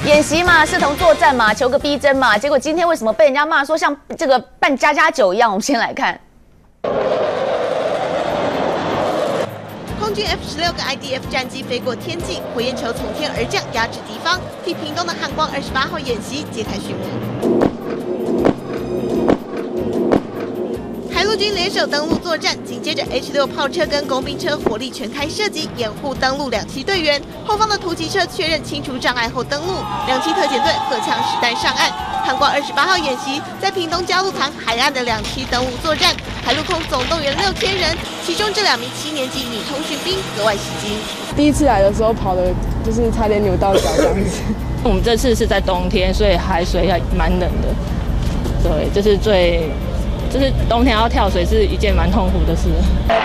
演习嘛，视同作战嘛，求个逼真嘛。结果今天为什么被人家骂说像这个扮家家酒一样？我们先来看。 空军 F-16个 IDF 战机飞过天际，火焰球从天而降，压制敌方，替屏东的汉光28号演习揭开序幕。海陆军联手登陆作战，紧接着 H-6炮车跟工兵车火力全开射击，掩护登陆2栖队员。后方的突击车确认清除障碍后登陆，2栖特遣队荷枪实弹上岸。汉光28号演习在屏东嘉鹿塘海岸的2栖登陆作战。 海陆空总动员6000人，其中这2名7年级女通讯兵格外吸睛。 第一次来的时候跑的就是差点扭到脚这样子。 我们这次是在冬天，所以海水还蛮冷的。对，就是冬天要跳水是一件蛮痛苦的事。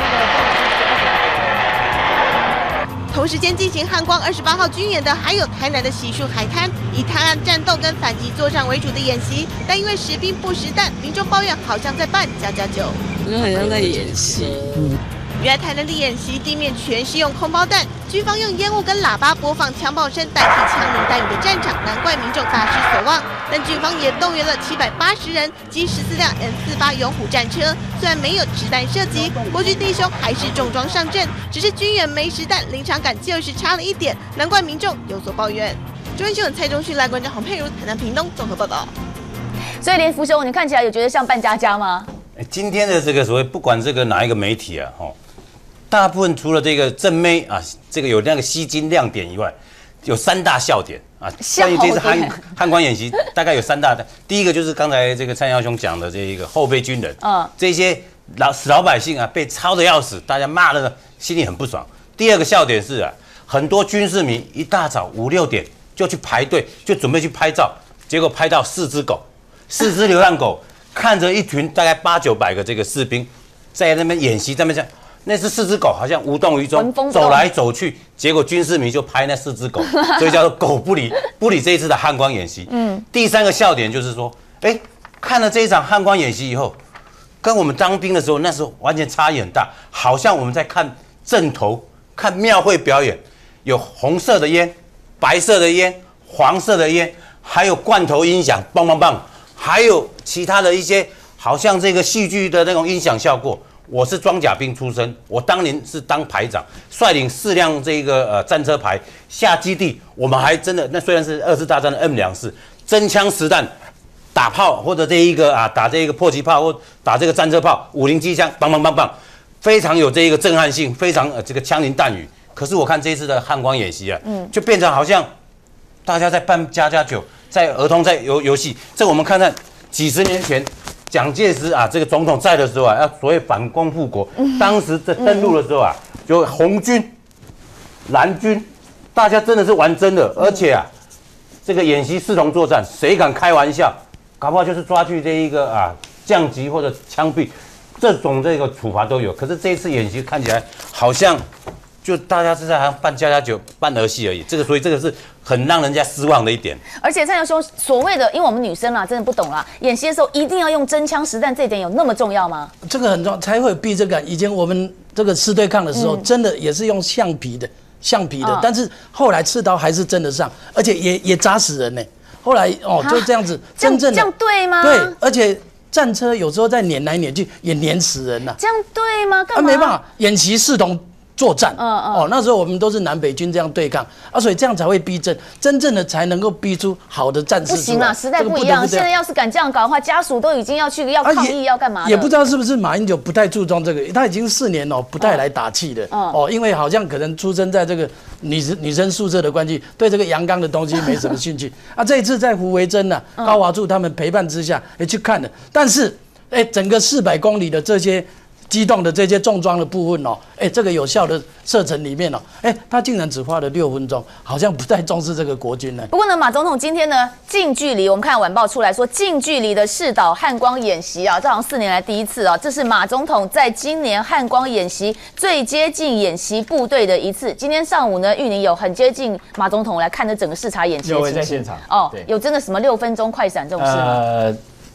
同时间进行汉光28号军演的，还有台南的习树海滩，以探案战斗跟反击作战为主的演习，但因为实兵不实弹，民众抱怨好像在扮家家酒， 就很像在演戏。 原来台南的演习地面全是用空包弹，军方用烟雾跟喇叭播放枪炮声代替枪林弹雨的战场，难怪民众大失所望。但军方也动员了780人及14辆 M48勇虎战车，虽然没有实弹射击，国军弟兄还是重装上阵，只是军演没实弹，临场感就是差了一点，难怪民众有所抱怨。中央新闻蔡中旭、赖冠章、洪佩如，台南屏东综合报道。 所以连福兄，你看起来有觉得像扮家家吗？ 今天的这个所谓不管这个哪一个媒体啊，大部分除了这个正妹啊，这个有那个吸睛亮点以外，有3大笑点啊。关于这次汉光演习，大概有3大。第一个就是刚才这个蔡耀兄讲的这一个后备军人，这些老百姓啊被操得要死，大家骂的心里很不爽。第二个笑点是啊，很多军事迷一大早5、6点就去排队，就准备去拍照，结果拍到4只狗，4只流浪狗，看着一群大概800、900个这个士兵在那边演习，在那边讲。 那是4只狗，好像无动于衷，走来走去，结果军事迷就拍那4只狗，所以叫做狗不理这一次的汉光演习。第3个笑点就是说，看了这一场汉光演习以后，跟我们当兵的时候那时候完全差异很大，好像我们在看阵头、看庙会表演，有红色的烟、白色的烟、黄色的烟，还有罐头音响，棒棒棒，还有其他的一些好像这个戏剧的那种音响效果。 我是装甲兵出身，我当年是当排长，率领4辆这个战车排下基地，我们还真的那虽然是2次大战的 M24，真枪实弹打炮或者这一个打这个迫击炮或打这个战车炮，50机枪，棒棒棒棒，非常有这一个震撼性，非常这个枪林弹雨。可是我看这一次的汉光演习啊，就变成好像大家在扮家家酒，在儿童在游戏。这我们看看几十年前。 蒋介石啊，这个总统在的时候啊，要所谓反攻复国。当时在登陆的时候啊，就红军、蓝军，大家真的是玩真的，而且啊，这个演习视同作战，谁敢开玩笑，搞不好就是抓去这一个降级或者枪毙，这种这个处罚都有。可是这一次演习看起来好像就大家是在好像扮家家酒、扮儿戏而已。所以这个是很让人家失望的一点。 而且蔡教授所谓的，因为我们女生啦，真的不懂啦，演习的时候一定要用真枪实弹，这一点有那么重要吗？ 这个很重要，才会有逼真感。以前我们这个师对抗的时候，真的也是用橡皮的，但是后来刺刀还是真的上，而且也砸死人呢。后来就这样子，真正的这样对吗？ 对，而且战车有时候在碾来碾去，也碾死人了。 这样对吗？干嘛？ 没办法，演习视同作战。那时候我们都是南北军这样对抗所以这样才会逼真，真正的才能够逼出好的战士。 不行啊，时代不一样。现在要是敢这样搞的话，家属都已经要抗议，要干嘛？ 也不知道是不是马英九不太注重这个，他已经4年不太来打气了。因为好像可能出生在这个女生宿舍的关系，对这个阳刚的东西没什么兴趣。这一次在胡维珍高华柱他们陪伴之下也去看了，但是整个400公里的这些。机动的这些重装的部分这个有效的射程里面他竟然只花了6分钟，好像不太重视这个国军呢。 不过呢，马总统今天呢近距离，我们看晚报出来说近距离的视导汉光演习这好像4年来第一次这是马总统在今年汉光演习最接近演习部队的一次。今天上午呢，玉宁有很接近马总统来看这整个视察演习的情形。 有在现场有真的什么6分钟快闪这种事吗？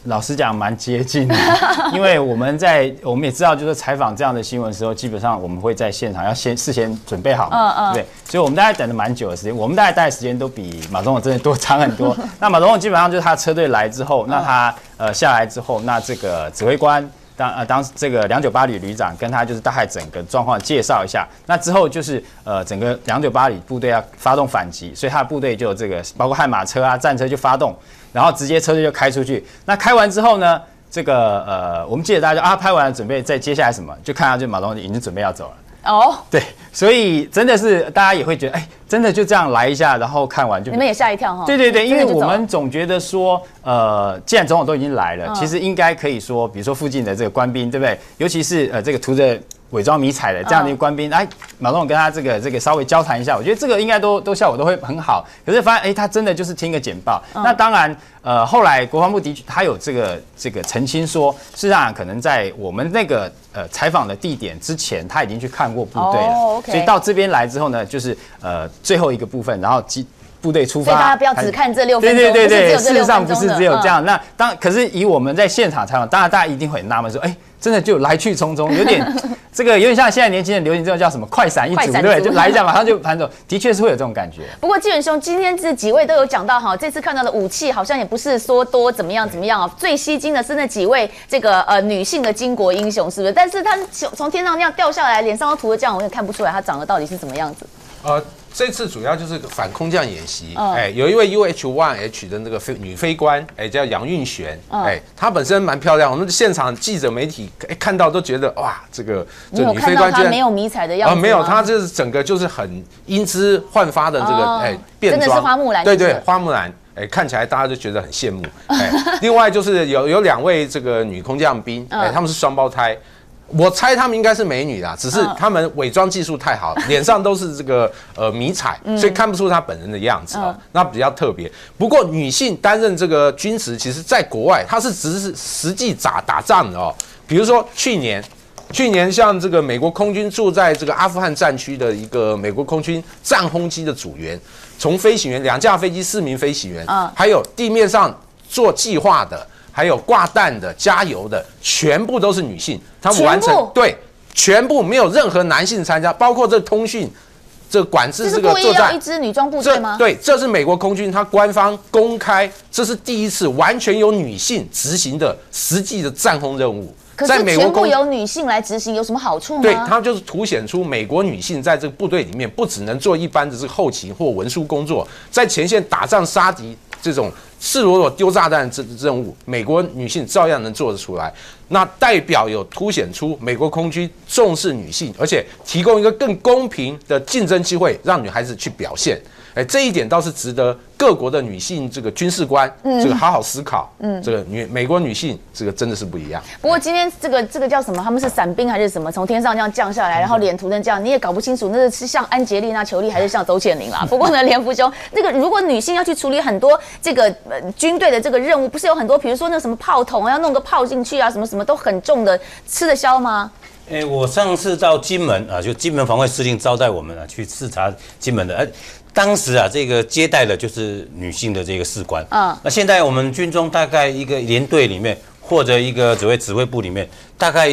老实讲蛮接近的，因为我们也知道，就是采访这样的新闻的时候，基本上我们会在现场要事先准备好嘛，对，所以我们大概等了蛮久的时间，我们大概待的时间都比马总统真的多长很多。那马总统基本上就是他车队来之后，那他下来之后，那这个指挥官。当这个298旅旅长跟他就是大概整个状况介绍一下，那之后就是整个298旅部队要发动反击，所以他的部队就有这个包括悍马车啊、战车就发动，然后直接车队就开出去。那开完之后呢，这个我们记得大家就拍完了准备再接下来什么，就看到就马总统已经准备要走了。哦，对，所以真的是大家也会觉得，真的就这样来一下，然后看完就你们也吓一跳哈。 对对对，因为我们总觉得说，既然总统都已经来了，其实应该可以说，比如说附近的这个官兵，对不对？尤其是这个涂着伪装迷彩的这样的一个官兵，马总统跟他这个稍微交谈一下，我觉得这个应该都效果都会很好。可是发现，他真的就是听个简报。那当然，后来国防部的确他有这个澄清说，事实上可能在我们那个采访的地点之前，他已经去看过部队了，所以到这边来之后呢，就是最后一个部分，然后部队出发， 所以大家不要只看这6分钟， 对，事实上不是只有这样。那可是以我们在现场采访，当然大家一定会很纳闷说，真的就来去匆匆，有点像现在年轻人流行这种叫什么快闪一族，对不对？就来一下马上就盘走，的确是会有这种感觉。 不过纪元兄今天这几位都有讲到哈，这次看到的武器好像也不是说多怎么样啊，最吸睛的是那几位这个女性的巾帼英雄，是不是？但是他从天上那样掉下来，脸上都涂的这样，我也看不出来他长得到底是怎么样子。 这次主要就是反空降演习，有一位 UH-1H 的那个女飞官，叫杨运璇，她本身蛮漂亮，我们现场记者媒体看到都觉得哇，这女飞官居然没有迷彩的样子， 没有，她就是整个就是很英姿焕发的这个变装， 真的是花木兰， 对，花木兰。看起来大家就觉得很羡慕。另外就是有2位这个女空降兵，她们是双胞胎。我猜他们应该是美女啦，只是他们伪装技术太好，脸上都是这个迷彩，所以看不出她本人的样子那比较特别。不过女性担任这个军职，其实在国外她是只是实际打仗的比如说去年像这个美国空军驻在这个阿富汗战区的一个美国空军战轰机的组员，从飞行员2架飞机4名飞行员，还有地面上做计划的。还有挂弹的、加油的，全部都是女性，他们完成全部没有任何男性参加，包括这通讯、这管制这个作战。 一支女装部队吗？ 对，这是美国空军，他官方公开，这是第一次完全由女性执行的实际的战轰任务。 可是全部由女性来执行有什么好处吗？ 对，它就是凸显出美国女性在这个部队里面，不只能做一般的这个后勤或文书工作，在前线打仗杀敌这种赤裸裸丢炸弹的任务，美国女性照样能做得出来。那代表有凸显出美国空军重视女性，而且提供一个更公平的竞争机会，让女孩子去表现。这一点倒是值得各国的女性这个军事官这个好好思考。这个美国女性这个真的是不一样。 不过今天这个叫什么？他们是伞兵还是什么？从天上这样降下来，然后脸涂成这样，你也搞不清楚那是像安吉丽娜·裘丽还是像周倩玲啦。不过呢，连福兄，那个如果女性要去处理很多这个军队的这个任务，不是有很多，比如说那什么炮筒要弄个炮进去啊，什么都很重的，吃得消吗？ 我上次到金门就金门防卫司令招待我们去视察金门的，当时这个接待的就是女性的这个士官。那现在我们军中大概一个连队里面，或者一个指挥部里面，大概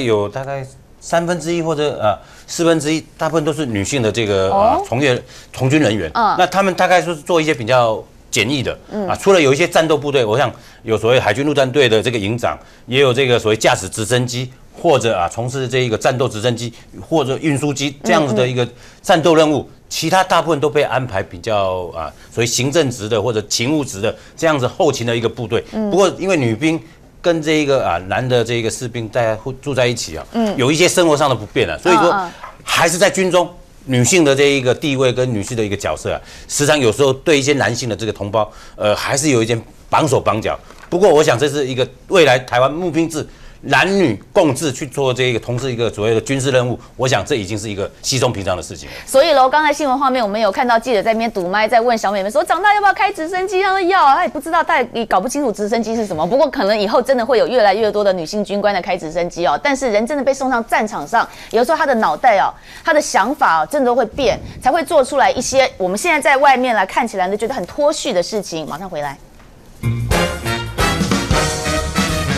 1/3或者1/4，大部分都是女性的这个从军人员。那他们大概是做一些比较简易的除了有一些战斗部队，我想有所谓海军陆战队的这个营长，也有这个所谓驾驶直升机，或者从事这一个战斗直升机或者运输机这样子的一个战斗任务。其他大部分都被安排比较所谓行政职的或者勤务职的这样子后勤的一个部队。不过因为女兵跟这一个男的这个士兵大家住在一起有一些生活上的不便所以说还是在军中女性的这一个地位跟女性的一个角色时常有时候对一些男性的这个同胞还是有一点绑手绑脚。不过我想这是一个未来台湾募兵制男女共治去做这个同时一个所谓的军事任务，我想这已经是一个稀松平常的事情。 所以喽，刚才新闻画面我们有看到记者在那边堵麦，在问小美们说长大要不要开直升机？他说要他也不知道，他也搞不清楚直升机是什么。不过可能以后真的会有越来越多的女性军官来开直升机但是人真的被送上战场上，有时候他的脑袋他的想法真的都会变，才会做出来一些我们现在在外面来看起来就觉得很脱序的事情。马上回来。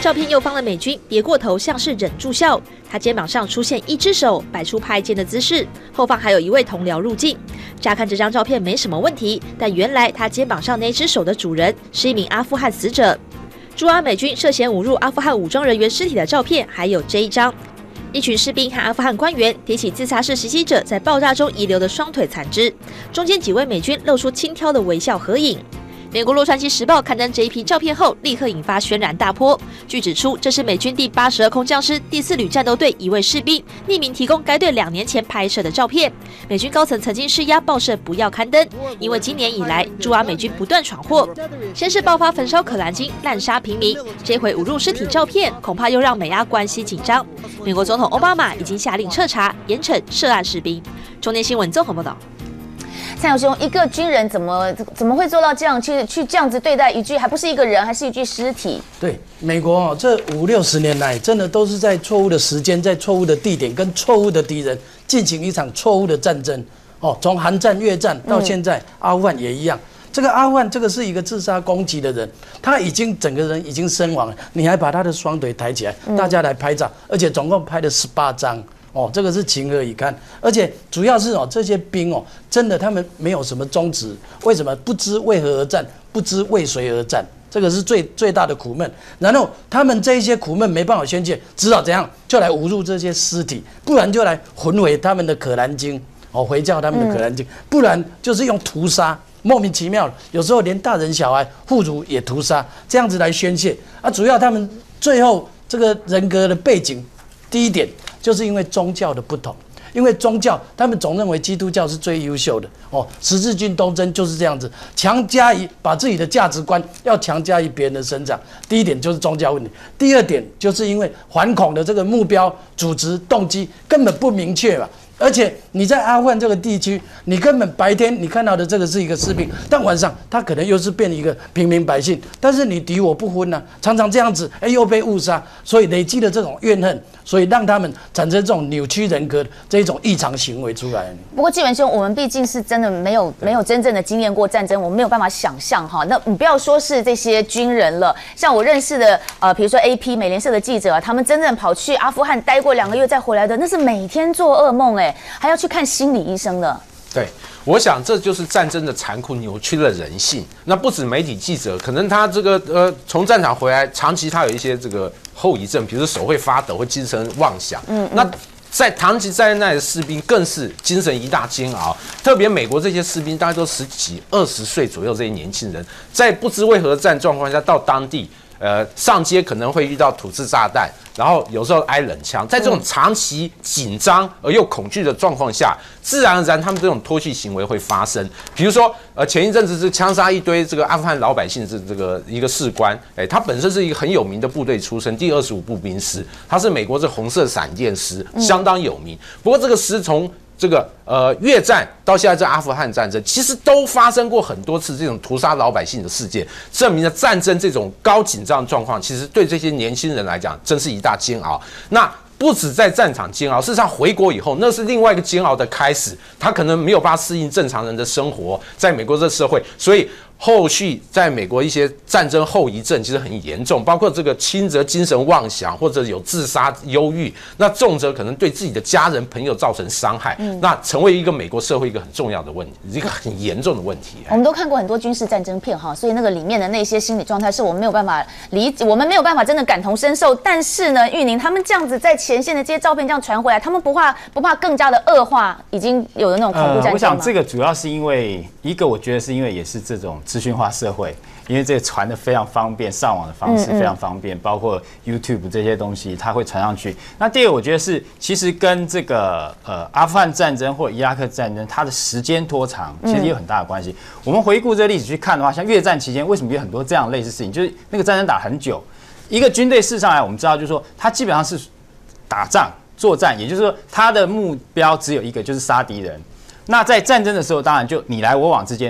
照片右方的美军别过头，像是忍住笑。他肩膀上出现一只手，摆出拍肩的姿势。后方还有一位同僚入镜。乍看这张照片没什么问题，但原来他肩膀上那只手的主人是一名阿富汗死者。驻阿美军涉嫌侮辱阿富汗武装人员尸体的照片还有这一张。一群士兵和阿富汗官员提起自杀式袭击者在爆炸中遗留的双腿残肢，中间几位美军露出轻佻的微笑合影。美国洛杉矶时报刊登这一批照片后，立刻引发轩然大波。据指出，这是美军第82空降师第4旅战斗队一位士兵匿名提供该队2年前拍摄的照片。美军高层曾经施压报社不要刊登，因为今年以来驻阿美军不断闯祸，先是爆发焚烧可兰经、滥杀平民，这回侮辱尸体照片，恐怕又让美阿关系紧张。美国总统奥巴马已经下令彻查，严惩涉案士兵。中年新闻综合报道。 蔡友兄，一个军人怎么会做到这样去这样子对待一具还不是一个人，还是一具尸体？ 对，美国这50、60年来，真的都是在错误的时间、在错误的地点跟错误的敌人进行一场错误的战争。从韩战、越战到现在，阿富汗也一样。这个阿富汗，这个是一个自杀攻击的人，他已经整个人已经身亡了，你还把他的双腿抬起来，大家来拍照，而且总共拍了18张。这个是情何以堪？而且主要是这些兵真的他们没有什么宗旨，为什么不知为何而战，不知为谁而战？这个是最大的苦闷。然后他们这一些苦闷没办法宣泄，只好怎样就来侮辱这些尸体，不然就来焚毁他们的可兰经，回教他们的可兰经，不然就是用屠杀。莫名其妙，有时候连大人小孩、妇孺也屠杀，这样子来宣泄。主要他们最后这个人格的背景，第一点就是因为宗教的不同，因为宗教他们总认为基督教是最优秀的十字军东征就是这样子，强加于把自己的价值观要强加于别人的身上。第一点就是宗教问题，第二点就是因为反恐的这个目标、组织、动机根本不明确嘛。而且你在阿富汗这个地区，你根本白天你看到的这个是一个士兵，但晚上他可能又是变一个平民百姓，但是你敌我不分呢，常常这样子，又被误杀，所以累积的这种怨恨，所以让他们产生这种扭曲人格这一种异常行为出来。 不过纪文兄，我们毕竟是真的没有真正的经验过战争，我们没有办法想象哈。那你不要说是这些军人了，像我认识的比如说 AP 美联社的记者他们真正跑去阿富汗待过2个月再回来的，那是每天做噩梦还要去看心理医生的。 对，我想这就是战争的残酷，扭曲了人性。那不止媒体记者，可能他这个从战场回来，长期他有一些这个后遗症，比如说手会发抖，会精神妄想。那在长期在那的士兵更是精神一大煎熬。特别美国这些士兵，大概都10几、20岁左右这些年轻人，在不知为何战状况下到当地。上街可能会遇到土制炸弹，然后有时候挨冷枪，在这种长期紧张而又恐惧的状况下，自然而然他们这种脱序行为会发生。比如说，前一阵子是枪杀一堆这个阿富汗老百姓，是这个一个士官，他本身是一个很有名的部队出身，第25步兵师，他是美国这红色闪电师，相当有名。不过这个师从这个越战到现在这阿富汗战争，其实都发生过很多次这种屠杀老百姓的事件，证明了战争这种高紧张状况，其实对这些年轻人来讲，真是一大煎熬。那不止在战场煎熬，事实上回国以后，那是另外一个煎熬的开始。他可能没有办法适应正常人的生活，在美国这社会，所以后续在美国一些战争后遗症其实很严重，包括这个轻则精神妄想，或者有自杀忧郁，那重则可能对自己的家人朋友造成伤害，那成为一个美国社会一个很重要的问题，一个很严重的问题。 我们都看过很多军事战争片哈，所以那个里面的那些心理状态是我们没有办法理解，我们没有办法真的感同身受。但是呢，玉宁他们这样子在前线的这些照片这样传回来，他们不怕更加的恶化已经有的那种恐怖战争吗？ 我想这个主要是因为一个，我觉得是因为也是这种资讯化社会，因为这个传的非常方便，上网的方式非常方便，包括 YouTube 这些东西，它会传上去。那第二个，我觉得是其实跟这个阿富汗战争或者伊拉克战争，它的时间拖长，其实也有很大的关系。我们回顾这个历史去看的话，像越战期间，为什么有很多这样类似事情？就是那个战争打很久，一个军队事实上来，我们知道就是说，它基本上是打仗作战，也就是说，它的目标只有一个，就是杀敌人。那在战争的时候，当然就你来我往之间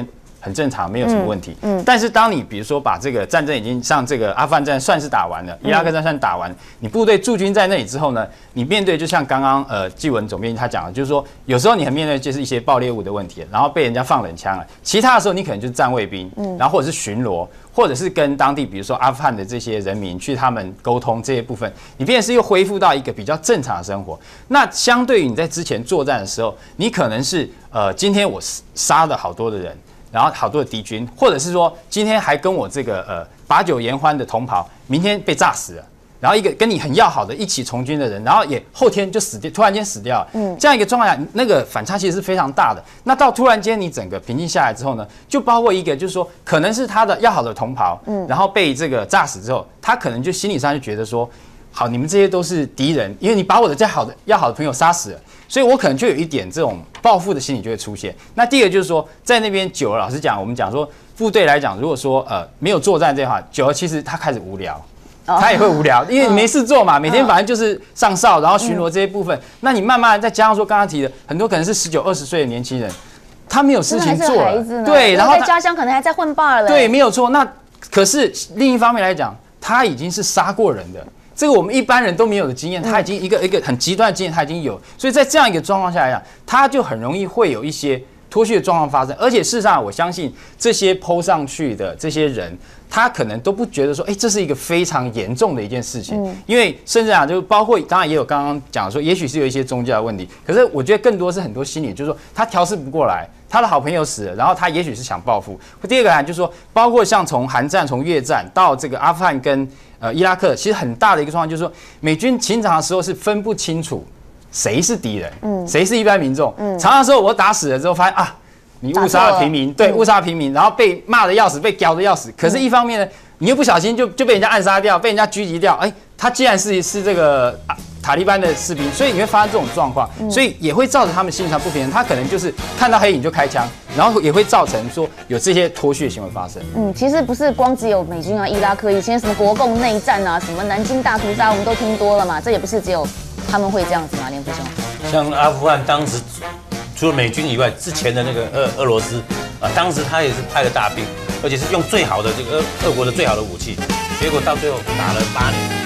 很正常，没有什么问题。但是当你比如说把这个战争已经像这个阿富汗战算是打完了，伊拉克战算打完，你部队驻军在那里之后呢，你面对就像刚刚纪文总编辑他讲的，就是说有时候你很面对就是一些爆裂物的问题，然后被人家放冷枪了，其他的时候你可能就是站卫兵，然后或者是巡逻，或者是跟当地比如说阿富汗的这些人民去他们沟通这些部分，你变成是又恢复到一个比较正常的生活。那相对于你在之前作战的时候，你可能是今天我杀了好多的人，然后好多的敌军，或者是说今天还跟我这个把酒言欢的同袍，明天被炸死了。然后一个跟你很要好的一起从军的人，然后也后天就死掉，突然间死掉了。这样一个状况下，那个反差其实是非常大的。那到突然间你整个平静下来之后呢，就包括一个就是说，可能是他的要好的同袍，然后被这个炸死之后，他可能就心理上就觉得说，好，你们这些都是敌人，因为你把我的要好的朋友杀死了，所以我可能就有一点这种报复的心理就会出现。那第二个就是说，在那边久了，老实讲，我们讲说部队来讲，如果说没有作战这话，久了其实他开始无聊。他也会无聊，因为你没事做嘛，每天反正就是上哨，然后巡逻这些部分。那你慢慢再加上说刚刚提的很多可能是19、20岁的年轻人，他没有事情做了， 对，然后在家乡可能还在混罢了。 对，没有错。那可是另一方面来讲，他已经是杀过人的，这个我们一般人都没有的经验，他已经一个很极端的经验，他已经有。所以在这样一个状况下来讲，他就很容易会有一些脱序的状况发生。而且事实上，我相信这些 PO 上去的这些人，他可能都不觉得说，这是一个非常严重的一件事情，因为甚至就包括当然也有刚刚讲说，也许是有一些宗教的问题，可是我觉得更多是很多心理，就是说他调试不过来，他的好朋友死了，然后他也许是想报复。第二个就是说，包括像从韩战、从越战到这个阿富汗跟伊拉克，其实很大的一个状况就是说，美军平常的时候是分不清楚谁是敌人，谁是一般民众。常常说我打死了之后发现啊。你误杀了平民，对，误杀平民，然后被骂的要死，被屌的要死。可是，一方面呢，你又不小心就被人家暗杀掉，被人家狙击掉。他既然是这个塔利班的士兵，所以你会发生这种状况，所以也会造成他们心理上不平衡。他可能就是看到黑影就开枪，然后也会造成说有这些脱序的行为发生。 其实不是光只有美军啊、伊拉克，以前什么国共内战啊、什么南京大屠杀，我们都听多了嘛。这也不是只有他们会这样子嘛，连福兄。 像阿富汗当时。除了美军以外，之前的那个俄罗斯当时他也是派了大兵，而且是用最好的这个俄国的最好的武器，结果到最后打了8年。